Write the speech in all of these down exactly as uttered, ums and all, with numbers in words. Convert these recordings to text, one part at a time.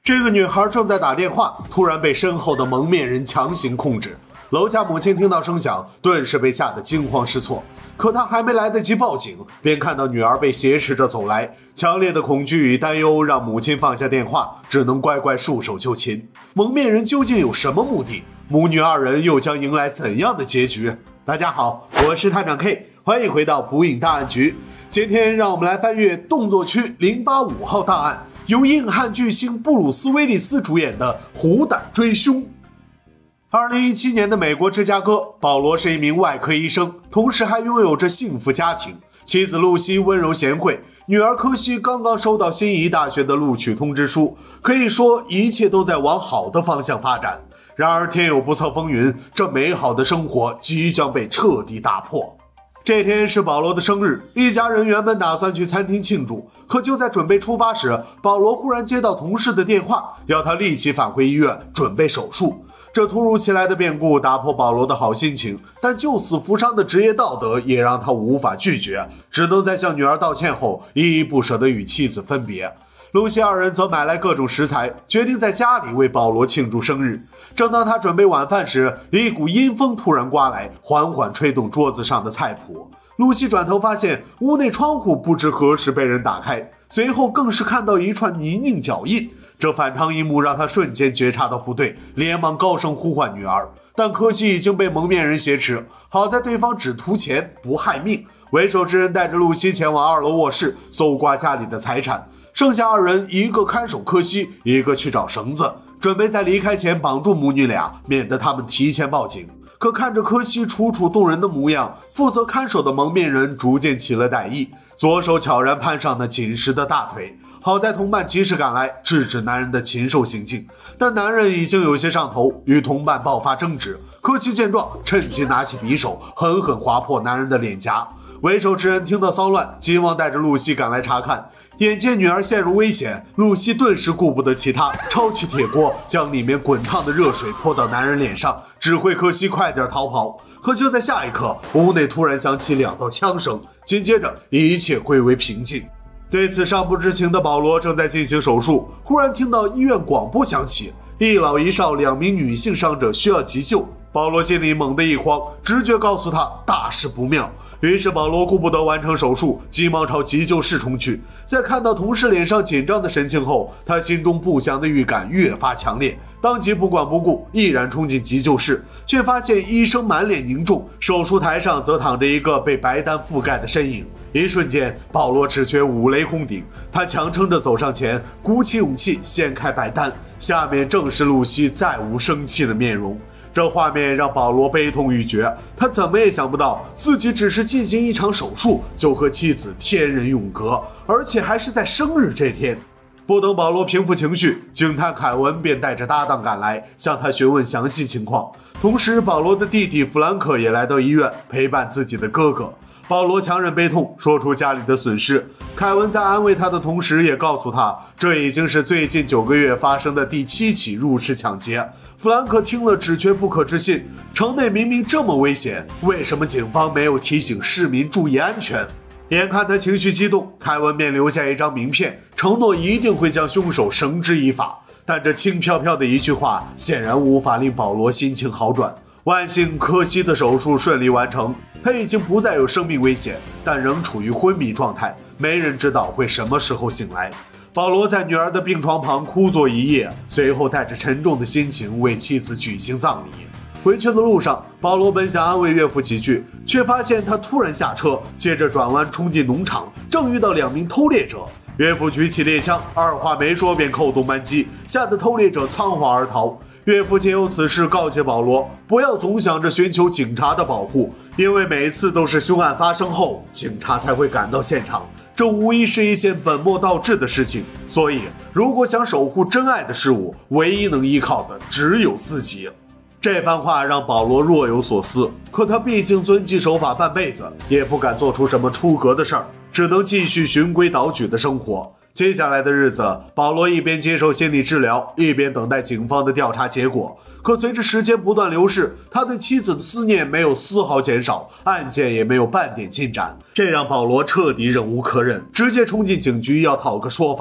这个女孩正在打电话，突然被身后的蒙面人强行控制。楼下母亲听到声响，顿时被吓得惊慌失措。可她还没来得及报警，便看到女儿被挟持着走来。强烈的恐惧与担忧让母亲放下电话，只能乖乖束手就擒。蒙面人究竟有什么目的？母女二人又将迎来怎样的结局？大家好，我是探长 K， 欢迎回到捕影大案局。今天让我们来翻阅动作区零八五号档案，由硬汉巨星布鲁斯·威利斯主演的《虎胆追凶》。二零一七年的美国芝加哥，保罗是一名外科医生，同时还拥有着幸福家庭。妻子露西温柔贤惠，女儿科西刚刚收到心仪大学的录取通知书，可以说一切都在往好的方向发展。然而天有不测风云，这美好的生活即将被彻底打破。这天是保罗的生日，一家人原本打算去餐厅庆祝，可就在准备出发时，保罗忽然接到同事的电话，要他立即返回医院准备手术。这突如其来的变故打破保罗的好心情，但救死扶伤的职业道德也让他无法拒绝，只能在向女儿道歉后依依不舍地与妻子分别。露西二人则买来各种食材，决定在家里为保罗庆祝生日。正当他准备晚饭时，一股阴风突然刮来，缓缓吹动桌子上的菜谱。露西转头发现屋内窗户不知何时被人打开，随后更是看到一串泥泞脚印。这反常一幕让他瞬间觉察到不对，连忙高声呼唤女儿，但可惜已经被蒙面人挟持。好在对方只图钱不害命，为首之人带着露西前往二楼卧室搜刮家里的财产，剩下二人一个看守柯西，一个去找绳子，准备在离开前绑住母女俩，免得他们提前报警。可看着柯西楚楚动人的模样，负责看守的蒙面人逐渐起了歹意，左手悄然攀上那紧实的大腿。好在同伴及时赶来，制止男人的禽兽行径，但男人已经有些上头，与同伴爆发争执。柯西见状，趁机拿起匕首，狠狠划破男人的脸颊。为首之人听到骚乱，急忙带着露西赶来查看。眼见女儿陷入危险，露西顿时顾不得其他，抄起铁锅，将里面滚烫的热水泼到男人脸上，指挥柯西快点逃跑。可就在下一刻，屋内突然响起两道枪声，紧接着一切归为平静。对此尚不知情的保罗正在进行手术，忽然听到医院广播响起，一老一少两名女性伤者需要急救。保罗心里猛地一慌，直觉告诉他大事不妙。于是保罗顾不得完成手术，急忙朝急救室冲去。在看到同事脸上紧张的神情后，他心中不祥的预感越发强烈，当即不管不顾，毅然冲进急救室，却发现医生满脸凝重，手术台上则躺着一个被白单覆盖的身影。一瞬间，保罗只觉五雷轰顶，他强撑着走上前，鼓起勇气掀开白单，下面正是露西再无生气的面容。这画面让保罗悲痛欲绝，他怎么也想不到自己只是进行一场手术就和妻子天人永隔，而且还是在生日这天。不等保罗平复情绪，警探凯文便带着搭档赶来，向他询问详细情况。同时保罗的弟弟弗兰克也来到医院陪伴自己的哥哥。保罗强忍悲痛，说出家里的损失。凯文在安慰他的同时，也告诉他，这已经是最近九个月发生的第七起入室抢劫。弗兰克听了，只觉不可置信，城内明明这么危险，为什么警方没有提醒市民注意安全？眼看他情绪激动，凯文便留下一张名片，承诺一定会将凶手绳之以法。但这轻飘飘的一句话，显然无法令保罗心情好转。万幸柯西的手术顺利完成，他已经不再有生命危险，但仍处于昏迷状态，没人知道会什么时候醒来。保罗在女儿的病床旁枯坐一夜，随后带着沉重的心情为妻子举行葬礼。回去的路上，保罗本想安慰岳父几句，却发现他突然下车，接着转弯冲进农场，正遇到两名偷猎者。岳父举起猎枪，二话没说便扣动扳机，吓得偷猎者仓皇而逃。岳父借由此事告诫保罗，不要总想着寻求警察的保护，因为每次都是凶案发生后，警察才会赶到现场，这无疑是一件本末倒置的事情。所以，如果想守护真爱的事物，唯一能依靠的只有自己。这番话让保罗若有所思，可他毕竟遵纪守法半辈子，也不敢做出什么出格的事儿，只能继续循规蹈矩的生活。接下来的日子，保罗一边接受心理治疗，一边等待警方的调查结果。可随着时间不断流逝，他对妻子的思念没有丝毫减少，案件也没有半点进展，这让保罗彻底忍无可忍，直接冲进警局要讨个说法。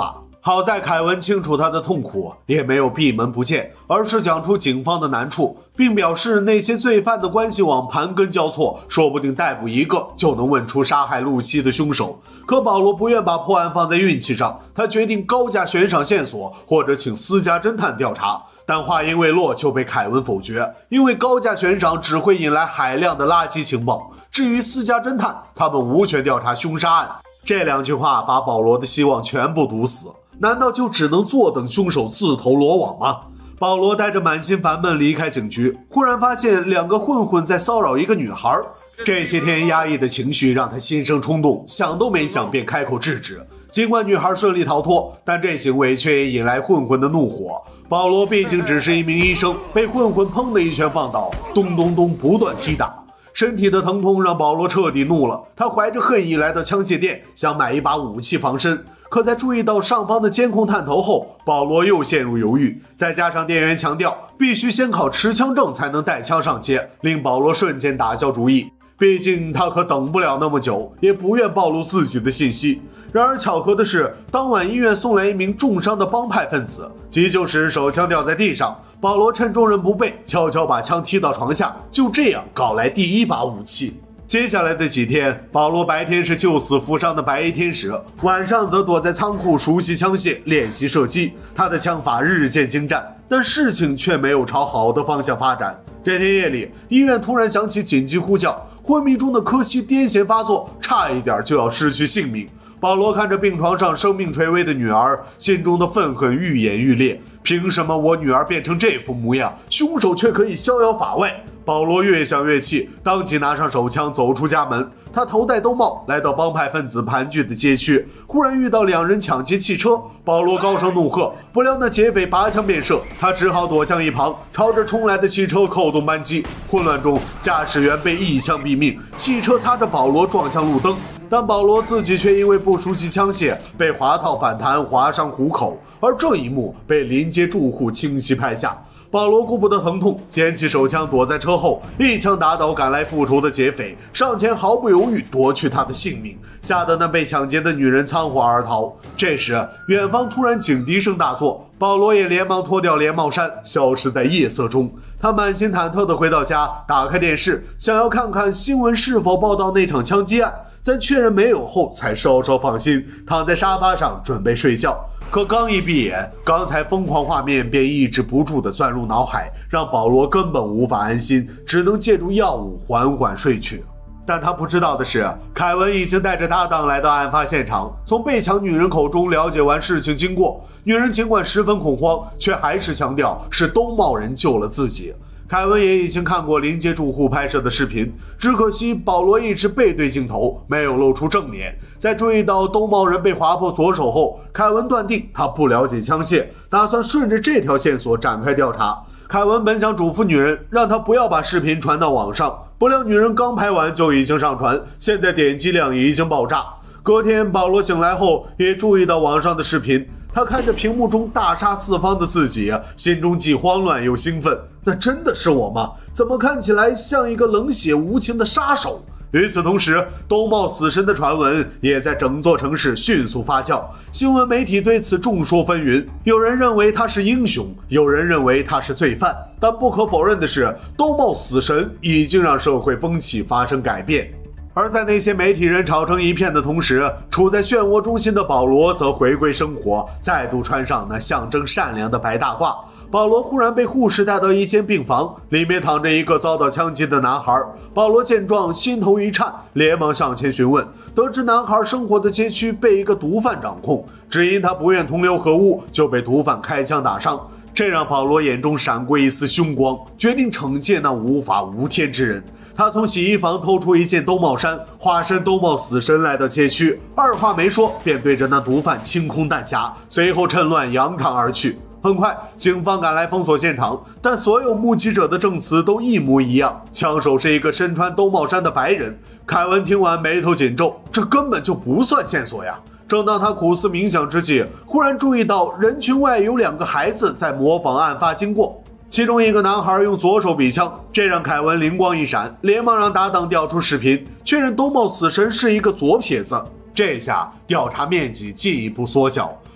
好在凯文清楚他的痛苦，也没有闭门不见，而是讲出警方的难处，并表示那些罪犯的关系网盘根交错，说不定逮捕一个就能问出杀害露西的凶手。可保罗不愿把破案放在运气上，他决定高价悬赏线索，或者请私家侦探调查。但话音未落就被凯文否决，因为高价悬赏只会引来海量的垃圾情报。至于私家侦探，他们无权调查凶杀案。这两句话把保罗的希望全部堵死。难道就只能坐等凶手自投罗网吗？保罗带着满心烦闷离开警局，忽然发现两个混混在骚扰一个女孩。这些天压抑的情绪让他心生冲动，想都没想便开口制止。尽管女孩顺利逃脱，但这行为却也引来混混的怒火。保罗毕竟只是一名医生，被混混砰的一拳放倒，咚咚咚不断踢打。身体的疼痛让保罗彻底怒了，他怀着恨意来到枪械店，想买一把武器防身。可在注意到上方的监控探头后，保罗又陷入犹豫。再加上店员强调必须先考持枪证才能带枪上街，令保罗瞬间打消主意。毕竟他可等不了那么久，也不愿暴露自己的信息。然而巧合的是，当晚医院送来一名重伤的帮派分子，急救时手枪掉在地上，保罗趁众人不备，悄悄把枪踢到床下，就这样搞来第一把武器。接下来的几天，保罗白天是救死扶伤的白衣天使，晚上则躲在仓库熟悉枪械，练习射击。他的枪法日渐精湛，但事情却没有朝好的方向发展。这天夜里，医院突然响起紧急呼叫，昏迷中的科西癫痫发作，差一点就要失去性命。保罗看着病床上生命垂危的女儿，心中的愤恨愈演愈烈。凭什么我女儿变成这副模样，凶手却可以逍遥法外？保罗越想越气，当即拿上手枪走出家门。他头戴兜帽，来到帮派分子盘踞的街区，忽然遇到两人抢劫汽车。保罗高声怒喝，不料那劫匪拔枪便射，他只好躲向一旁，朝着冲来的汽车扣动扳机。混乱中，驾驶员被一枪毙命，汽车擦着保罗撞向路灯。但保罗自己却因为不熟悉枪械，被滑套反弹划伤虎口，而这一幕被临街住户清晰拍下。保罗顾不得疼痛，捡起手枪躲在车后，一枪打倒赶来复仇的劫匪，上前毫不犹豫夺去他的性命，吓得那被抢劫的女人仓皇而逃。这时，远方突然警笛声大作，保罗也连忙脱掉连帽衫，消失在夜色中。他满心忐忑地回到家，打开电视，想要看看新闻是否报道那场枪击案，在确认没有后才稍稍放心，躺在沙发上准备睡觉。可刚一闭眼，刚才疯狂画面便抑制不住地钻入脑海，让保罗根本无法安心，只能借助药物缓缓睡去。但他不知道的是，凯文已经带着搭档来到案发现场，从被抢女人口中了解完事情经过。女人尽管十分恐慌，却还是强调是兜帽人救了自己。凯文也已经看过临街住户拍摄的视频，只可惜保罗一直背对镜头，没有露出正脸。在注意到兜帽人被划破左手后，凯文断定他不了解枪械，打算顺着这条线索展开调查。凯文本想嘱咐女人，让她不要把视频传到网上，不料女人刚拍完就已经上传，现在点击量已经爆炸。隔天，保罗醒来后也注意到网上的视频，他看着屏幕中大杀四方的自己，心中既慌乱又兴奋。那真的是我吗？怎么看起来像一个冷血无情的杀手？与此同时，兜帽死神的传闻也在整座城市迅速发酵，新闻媒体对此众说纷纭，有人认为他是英雄，有人认为他是罪犯。但不可否认的是，兜帽死神已经让社会风气发生改变。而在那些媒体人吵成一片的同时，处在漩涡中心的保罗则回归生活，再度穿上那象征善良的白大褂。保罗忽然被护士带到一间病房，里面躺着一个遭到枪击的男孩。保罗见状，心头一颤，连忙上前询问，得知男孩生活的街区被一个毒贩掌控，只因他不愿同流合污，就被毒贩开枪打伤。这让保罗眼中闪过一丝凶光，决定惩戒那无法无天之人。他从洗衣房偷出一件兜帽衫，化身兜帽死神来到街区，二话没说便对着那毒贩清空弹匣，随后趁乱扬长而去。很快，警方赶来封锁现场，但所有目击者的证词都一模一样，枪手是一个身穿兜帽衫的白人。凯文听完眉头紧皱，这根本就不算线索呀。正当他苦思冥想之际，忽然注意到人群外有两个孩子在模仿案发经过，其中一个男孩用左手比枪，这让凯文灵光一闪，连忙让搭档调出视频，确认兜帽死神是一个左撇子。这下调查面积进一步缩小，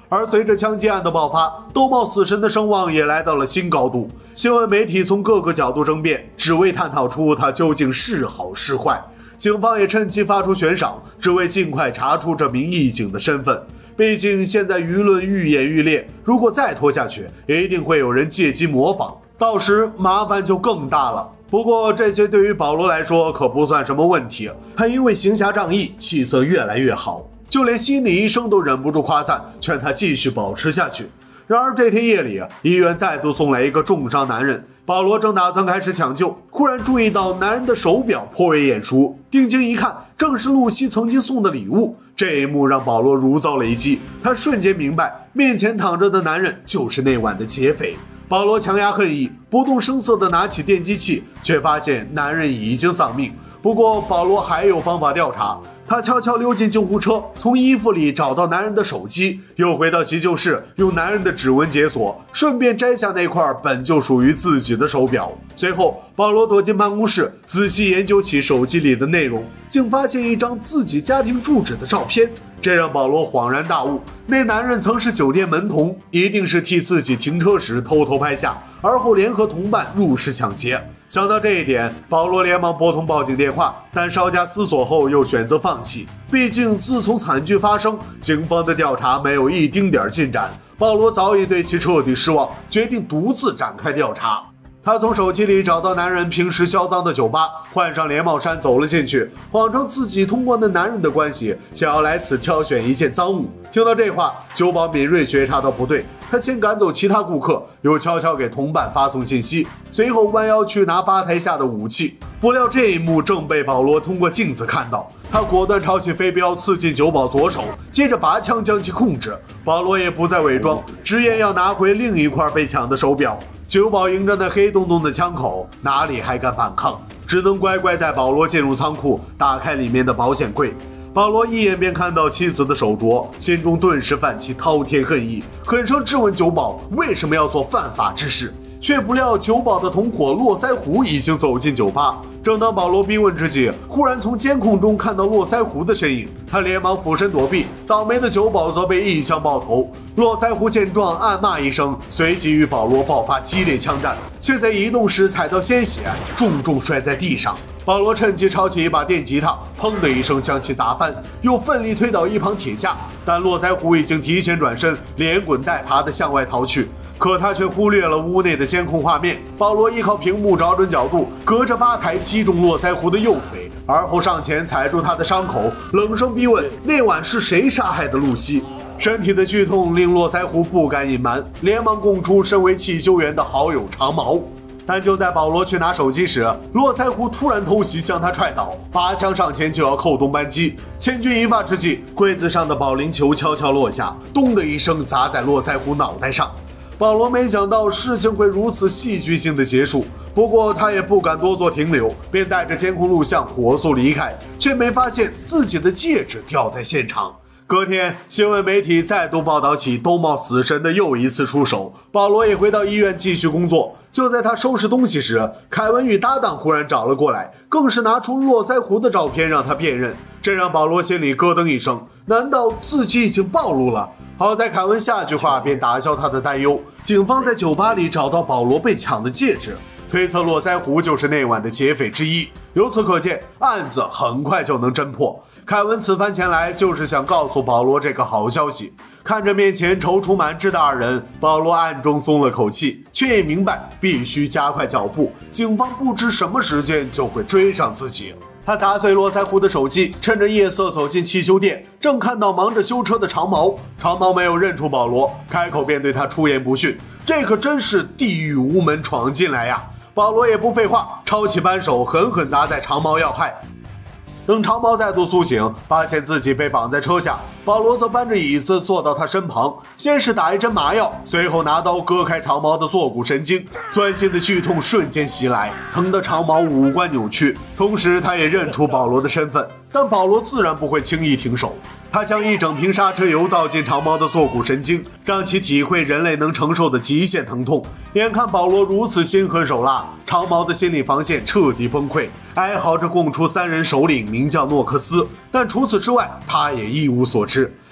而随着枪击案的爆发，兜帽死神的声望也来到了新高度。新闻媒体从各个角度争辩，只为探讨出他究竟是好是坏。警方也趁机发出悬赏，只为尽快查出这名义警的身份。毕竟现在舆论愈演愈烈，如果再拖下去，一定会有人借机模仿，到时麻烦就更大了。不过这些对于保罗来说可不算什么问题，他因为行侠仗义，气色越来越好，就连心理医生都忍不住夸赞，劝他继续保持下去。然而这天夜里，医院再度送来一个重伤男人，保罗正打算开始抢救，忽然注意到男人的手表颇为眼熟，定睛一看，正是露西曾经送的礼物。这一幕让保罗如遭雷击，他瞬间明白，面前躺着的男人就是那晚的劫匪。保罗强压恨意，不动声色地拿起电击器，却发现男人已经丧命。不过保罗还有方法调查，他悄悄溜进救护车，从衣服里找到男人的手机，又回到急救室，用男人的指纹解锁，顺便摘下那块本就属于自己的手表。随后保罗躲进办公室，仔细研究起手机里的内容，竟发现一张自己家庭住址的照片。这让保罗恍然大悟，那男人曾是酒店门童，一定是替自己停车时偷偷拍下，而后联合同伴入室抢劫。想到这一点，保罗连忙拨通报警电话，但稍加思索后又选择放弃。毕竟自从惨剧发生，警方的调查没有一丁点进展，保罗早已对其彻底失望，决定独自展开调查。他从手机里找到男人平时销赃的酒吧，换上连帽衫走了进去，谎称自己通过那男人的关系，想要来此挑选一件赃物。听到这话，酒保敏锐觉察到不对，他先赶走其他顾客，又悄悄给同伴发送信息，随后弯腰去拿吧台下的武器。不料这一幕正被保罗通过镜子看到，他果断抄起飞镖刺进酒保左手，接着拔枪将其控制。保罗也不再伪装，直言要拿回另一块被抢的手表。酒保迎着那黑洞洞的枪口，哪里还敢反抗，只能乖乖带保罗进入仓库，打开里面的保险柜。保罗一眼便看到妻子的手镯，心中顿时泛起滔天恨意，狠声质问酒保为什么要做犯法之事。却不料酒保的同伙络腮胡已经走进酒吧。正当保罗逼问之际，忽然从监控中看到络腮胡的身影，他连忙俯身躲避，倒霉的酒保则被一枪爆头。络腮胡见状暗骂一声，随即与保罗爆发激烈枪战，却在移动时踩到鲜血，重重摔在地上。保罗趁机抄起一把电吉他，砰的一声将其砸翻，又奋力推倒一旁铁架，但络腮胡已经提前转身，连滚带爬地向外逃去。可他却忽略了屋内的监控画面。保罗依靠屏幕找准角度，隔着吧台击中络腮胡的右腿，而后上前踩住他的伤口，冷声逼问那晚是谁杀害的露西。身体的剧痛令络腮胡不敢隐瞒，连忙供出身为汽修员的好友长毛。但就在保罗去拿手机时，络腮胡突然偷袭，将他踹倒，拔枪上前就要扣动扳机。千钧一发之际，柜子上的保龄球悄悄落下，咚的一声砸在络腮胡脑袋上。保罗没想到事情会如此戏剧性的结束，不过他也不敢多做停留，便带着监控录像火速离开，却没发现自己的戒指掉在现场。隔天，新闻媒体再度报道起兜帽死神的又一次出手，保罗也回到医院继续工作。就在他收拾东西时，凯文与搭档忽然找了过来，更是拿出络腮胡的照片让他辨认，这让保罗心里咯噔一声，难道自己已经暴露了？好在凯文下句话便打消他的担忧，警方在酒吧里找到保罗被抢的戒指，推测络腮胡就是那晚的劫匪之一。由此可见，案子很快就能侦破。凯文此番前来就是想告诉保罗这个好消息。看着面前踌躇满志的二人，保罗暗中松了口气，却也明白必须加快脚步，警方不知什么时间就会追上自己。他砸碎络腮胡的手机，趁着夜色走进汽修店，正看到忙着修车的长毛。长毛没有认出保罗，开口便对他出言不逊，这可真是地狱无门闯进来呀！保罗也不废话，抄起扳手狠狠砸在长毛要害。等长毛再度苏醒，发现自己被绑在车下，保罗则搬着椅子坐到他身旁，先是打一针麻药，随后拿刀割开长毛的坐骨神经，钻心的剧痛瞬间袭来，疼得长毛五官扭曲。同时他也认出保罗的身份，但保罗自然不会轻易停手，他将一整瓶刹车油倒进长毛的坐骨神经，让其体会人类能承受的极限疼痛。眼看保罗如此心狠手辣，长毛的心理防线彻底崩溃，哀嚎着供出三人首领名叫诺克斯，但除此之外他也一无所知。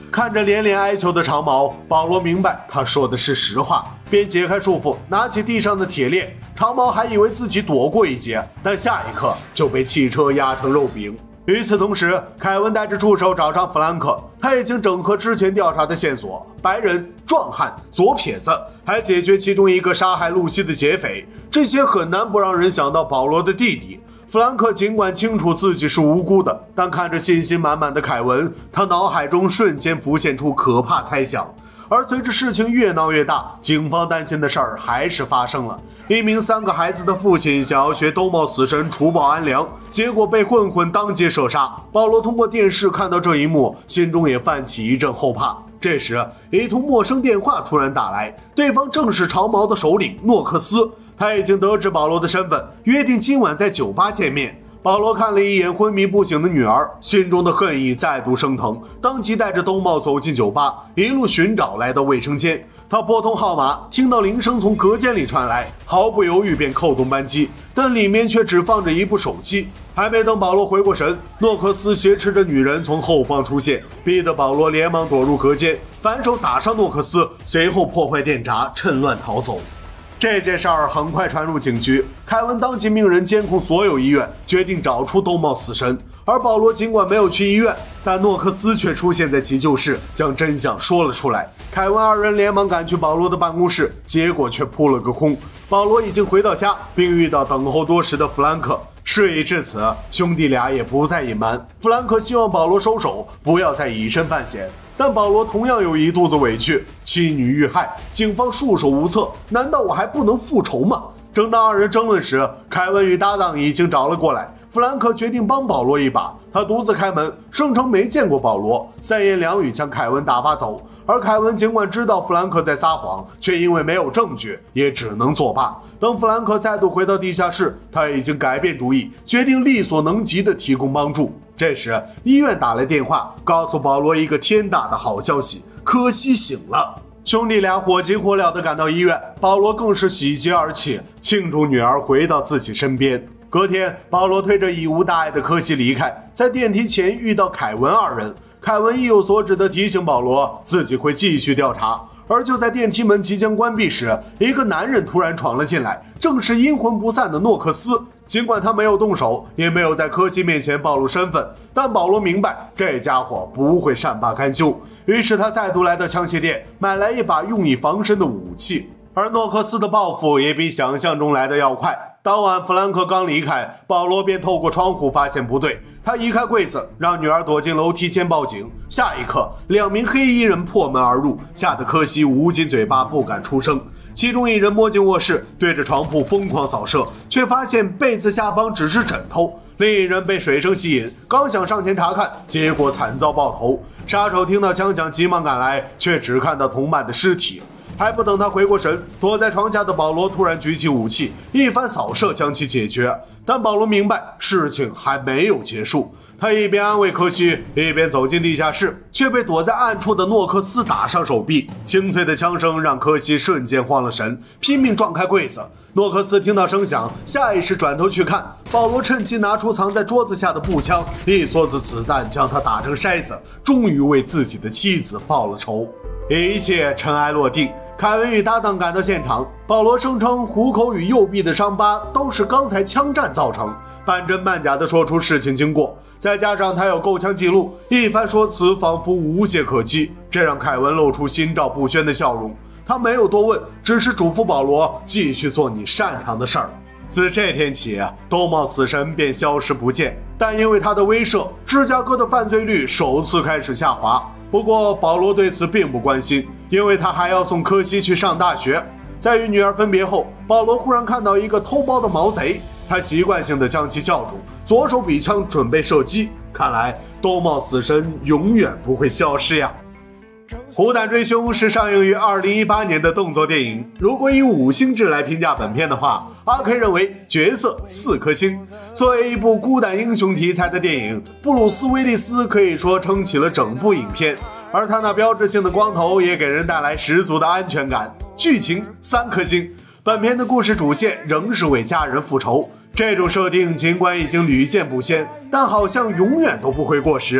看着连连哀求的长矛，保罗明白他说的是实话，便解开束缚，拿起地上的铁链。长矛还以为自己躲过一劫，但下一刻就被汽车压成肉饼。与此同时，凯文带着助手找上弗兰克，他已经整合之前调查的线索，白人、壮汉、左撇子，还解决其中一个杀害露西的劫匪，这些很难不让人想到保罗的弟弟。弗兰克尽管清楚自己是无辜的，但看着信心满满的凯文，他脑海中瞬间浮现出可怕猜想。而随着事情越闹越大，警方担心的事儿还是发生了。一名三个孩子的父亲想要学兜帽死神除暴安良，结果被混混当街射杀。保罗通过电视看到这一幕，心中也泛起一阵后怕。这时，一通陌生电话突然打来，对方正是长矛的首领诺克斯。他已经得知保罗的身份，约定今晚在酒吧见面。保罗看了一眼昏迷不醒的女儿，心中的恨意再度升腾，当即带着兜帽走进酒吧，一路寻找来到卫生间。他拨通号码，听到铃声从隔间里传来，毫不犹豫便扣动扳机，但里面却只放着一部手机。还没等保罗回过神，诺克斯挟持着女人从后方出现，逼得保罗连忙躲入隔间，反手打伤诺克斯，随后破坏电闸，趁乱逃走。这件事儿很快传入警局，凯文当即命人监控所有医院，决定找出兜帽死神。而保罗尽管没有去医院，但诺克斯却出现在急救室，将真相说了出来。凯文二人连忙赶去保罗的办公室，结果却扑了个空。保罗已经回到家，并遇到等候多时的弗兰克。事已至此，兄弟俩也不再隐瞒。弗兰克希望保罗收手，不要再以身犯险。但保罗同样有一肚子委屈，妻女遇害，警方束手无策，难道我还不能复仇吗？正当二人争论时，凯文与搭档已经找了过来。弗兰克决定帮保罗一把，他独自开门，声称没见过保罗，三言两语将凯文打发走。而凯文尽管知道弗兰克在撒谎，却因为没有证据，也只能作罢。等弗兰克再度回到地下室，他已经改变主意，决定力所能及地提供帮助。这时，医院打来电话，告诉保罗一个天大的好消息：柯西醒了。兄弟俩火急火燎地赶到医院，保罗更是喜极而泣，庆祝女儿回到自己身边。隔天，保罗推着已无大碍的柯西离开，在电梯前遇到凯文二人。凯文意有所指地提醒保罗，自己会继续调查。而就在电梯门即将关闭时，一个男人突然闯了进来，正是阴魂不散的诺克斯。尽管他没有动手，也没有在柯西面前暴露身份，但保罗明白这家伙不会善罢甘休，于是他再度来到枪械店，买来一把用以防身的武器。而诺克斯的报复也比想象中来得要快。当晚，弗兰克刚离开，保罗便透过窗户发现不对，他移开柜子，让女儿躲进楼梯间报警。下一刻，两名黑衣人破门而入，吓得柯西捂紧嘴巴不敢出声。其中一人摸进卧室，对着床铺疯狂扫射，却发现被子下方只是枕头。另一人被水声吸引，刚想上前查看，结果惨遭爆头。杀手听到枪响，急忙赶来，却只看到同伴的尸体。还不等他回过神，躲在床下的保罗突然举起武器，一番扫射将其解决。但保罗明白事情还没有结束，他一边安慰柯西，一边走进地下室，却被躲在暗处的诺克斯打伤手臂。清脆的枪声让柯西瞬间慌了神，拼命撞开柜子。诺克斯听到声响，下意识转头去看，保罗趁机拿出藏在桌子下的步枪，一梭子子弹将他打成筛子，终于为自己的妻子报了仇。一切尘埃落定，凯文与搭档赶到现场，保罗声称虎口与右臂的伤疤都是刚才枪战造成，半真半假地说出事情经过，再加上他有购枪记录，一番说辞仿佛无懈可击，这让凯文露出心照不宣的笑容。他没有多问，只是嘱咐保罗继续做你擅长的事儿。自这天起，兜帽死神便消失不见，但因为他的威慑，芝加哥的犯罪率首次开始下滑。不过保罗对此并不关心，因为他还要送柯西去上大学。在与女儿分别后，保罗忽然看到一个偷包的毛贼，他习惯性地将其叫住，左手比枪准备射击。看来兜帽死神永远不会消失呀。虎胆追凶是上映于二零一八年的动作电影，如果以五星制来评价本片的话，阿 K 认为角色四颗星。作为一部孤胆英雄题材的电影，布鲁斯·威利斯可以说撑起了整部影片，而他那标志性的光头也给人带来十足的安全感。剧情三颗星，本片的故事主线仍是为家人复仇，这种设定尽管已经屡见不鲜，但好像永远都不会过时。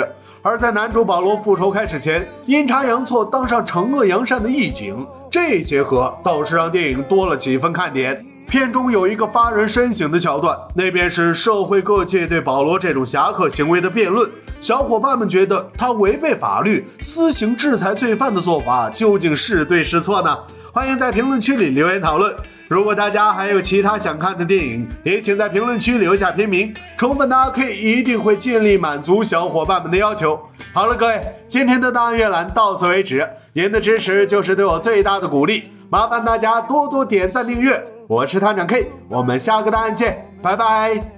而在男主保罗复仇开始前，阴差阳错当上惩恶扬善的义警，这结合倒是让电影多了几分看点。片中有一个发人深省的桥段，那便是社会各界对保罗这种侠客行为的辩论。小伙伴们觉得他违背法律、私刑制裁罪犯的做法究竟是对是错呢？欢迎在评论区里留言讨论。如果大家还有其他想看的电影，也请在评论区留下片名，宠粉的阿 K 一定会尽力满足小伙伴们的要求。好了，各位，今天的档案阅览到此为止，您的支持就是对我最大的鼓励，麻烦大家多多点赞订阅。我是探长 K， 我们下个档案见，拜拜。